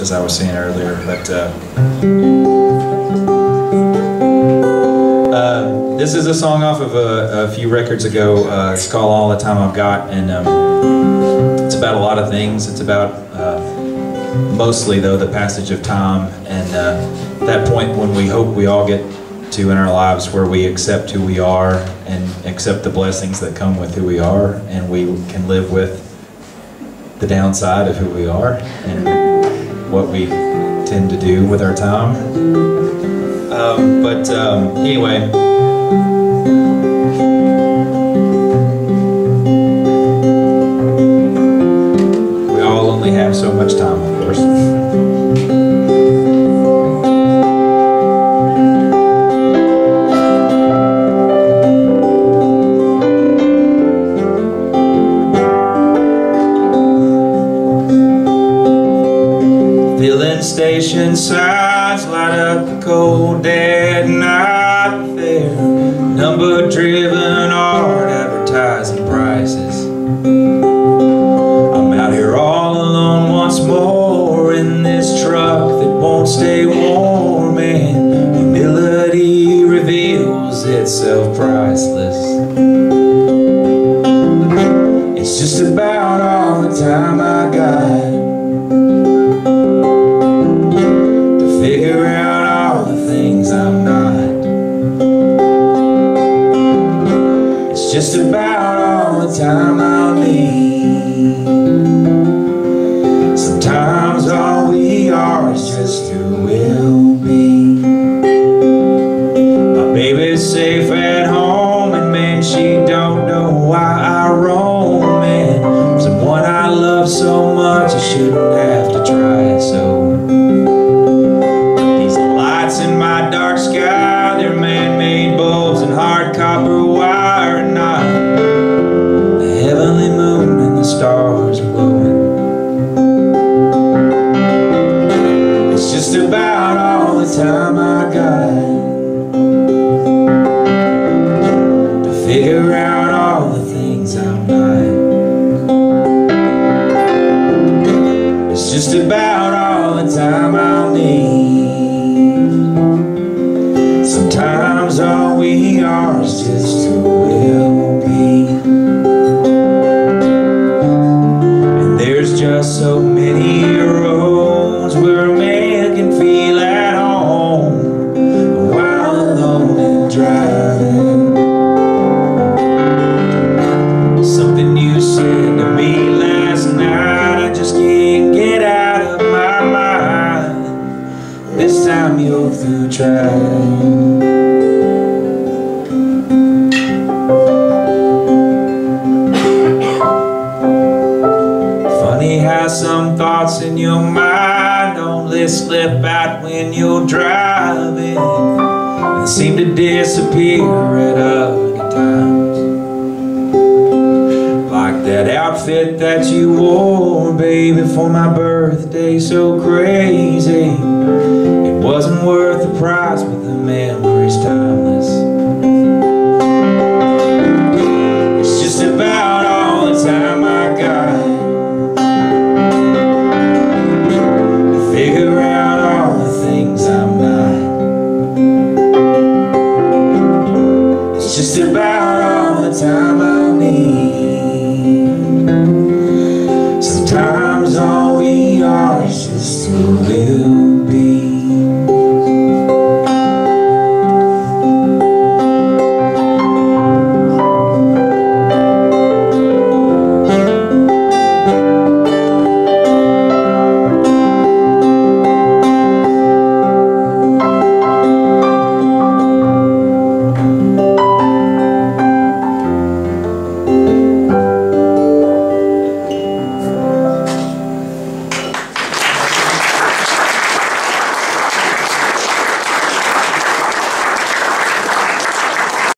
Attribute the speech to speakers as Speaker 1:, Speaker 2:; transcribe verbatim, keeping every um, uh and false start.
Speaker 1: as I was saying earlier. But uh, uh, this is a song off of a, a few records ago. Uh, it's called All the Time I've Got, and um, it's about a lot of things. It's about uh, mostly, though, the passage of time, and uh, that point when we hope we all get to in our lives, where we accept who we are and accept the blessings that come with who we are, and we can live with the downside of who we are and what we tend to do with our time. Um, but um, anyway, we all only have so much time, of course. Station signs light up the cold dead night there. Number driven art advertising prices. I'm out here all alone once more in this truck that won't stay warm, and humility reveals itself priceless. It's just about all the time I got. Figure out all the things I'm not. It's just about all the time I'll need. Sometimes all we are is just who we'll be. My baby's safe at home, and man, she don't know why I roam. And someone I love so much, I shouldn't have to try so. In my dark sky, they're man-made bulbs and hard copper wire, and not the heavenly moon and the stars are glowing. It's just about all the time I got to figure out all the things I'm not. It's just about all the time I'll need. Sometimes all we are is just who we'll be. And there's just so many roads where a man can feel at home while alone and driving. Something you said to me last night, I just can't get out of my mind. This time you're through trying. How some thoughts in your mind only slip out when you're driving and seem to disappear at other times. Like that outfit that you wore, baby, for my birthday, so crazy. It wasn't worth the price, but the memory's timeless. It's just about all the time I got. Figure out all the things I'm not. It's just about all the time I need. Sometimes all we are is just who we'll